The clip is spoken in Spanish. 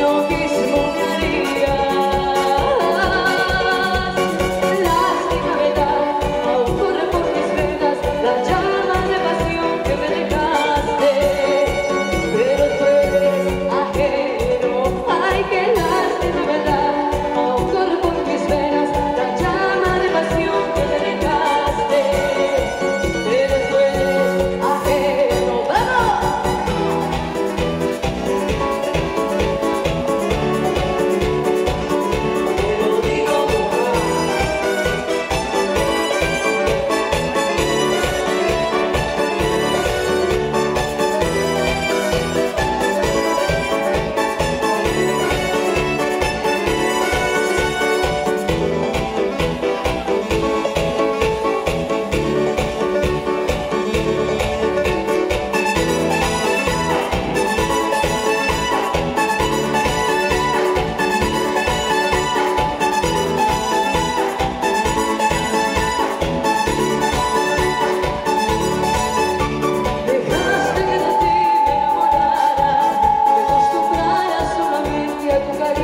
lo mismo me harías. Lástima verdad, aún corre por mis venas la llama de pasión que me dejaste. Pero tú eres ajeno, ay qué lástima verdad, aún corre por mis venas la llama de pasión que me dejaste. Pero tú eres ajeno, ¡vamos! Te lo digo, dejaste que de ti me enamorara, me acostumbrara solamente a tu cariño.